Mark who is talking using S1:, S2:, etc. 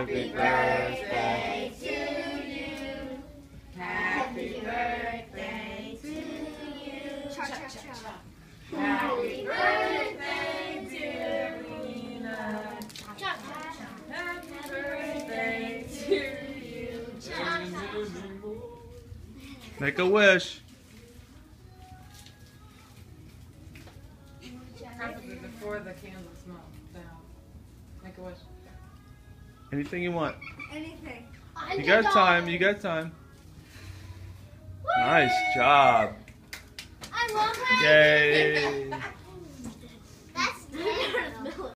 S1: Happy birthday to you. Happy birthday to you. Cha-cha-cha. Happy birthday, dear Halina. Cha-cha-cha. Happy birthday to you. Cha-cha-cha.
S2: Make a wish.
S1: Preferably before the candles melt down. Make a wish.
S2: Anything you want.
S3: Anything.
S2: You got time. You got time. Nice job.
S3: I love
S2: Yay.